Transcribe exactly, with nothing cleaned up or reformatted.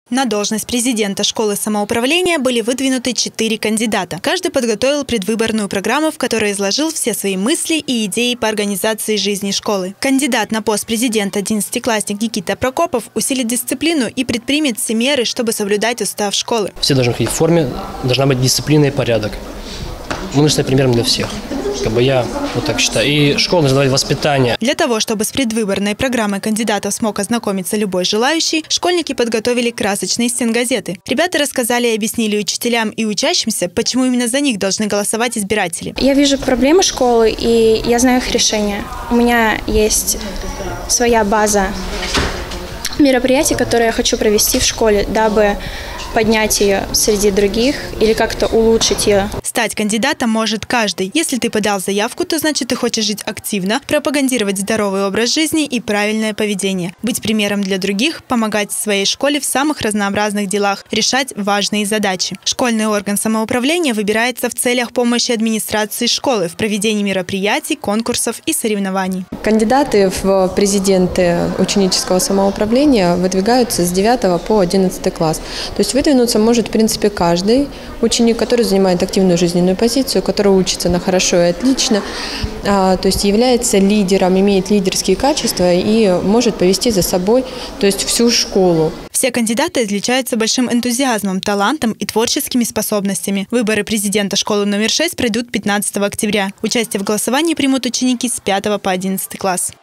На должность президента школы самоуправления были выдвинуты четыре кандидата. Каждый подготовил предвыборную программу, в которой изложил все свои мысли и идеи по организации жизни школы. Кандидат на пост президента, одиннадцатиклассник Никита Прокопов, усилит дисциплину и предпримет все меры, чтобы соблюдать устав школы. Все должны ходить в форме, должна быть дисциплина и порядок. Мы нужны примером для всех. Как бы я вот так считаю. И школа должна давать воспитание. Для того, чтобы с предвыборной программой кандидатов смог ознакомиться любой желающий, школьники подготовили красочные стенгазеты. Ребята рассказали и объяснили учителям и учащимся, почему именно за них должны голосовать избиратели. Я вижу проблемы школы, и я знаю их решение. У меня есть своя база мероприятий, которые я хочу провести в школе, дабы поднять ее среди других или как-то улучшить ее. Стать кандидатом может каждый. Если ты подал заявку, то значит ты хочешь жить активно, пропагандировать здоровый образ жизни и правильное поведение, быть примером для других, помогать своей школе в самых разнообразных делах, решать важные задачи. Школьный орган самоуправления выбирается в целях помощи администрации школы в проведении мероприятий, конкурсов и соревнований. Кандидаты в президенты ученического самоуправления выдвигаются с девятого по одиннадцатый класс. То есть выдвинуться может, в принципе, каждый ученик, который занимает активную жизненную позицию, который учится на хорошо и отлично, то есть является лидером, имеет лидерские качества и может повести за собой, то есть всю школу. Все кандидаты отличаются большим энтузиазмом, талантом и творческими способностями. Выборы президента школы номер шесть пройдут пятнадцатого октября. Участие в голосовании примут ученики с пятого по одиннадцатый класс.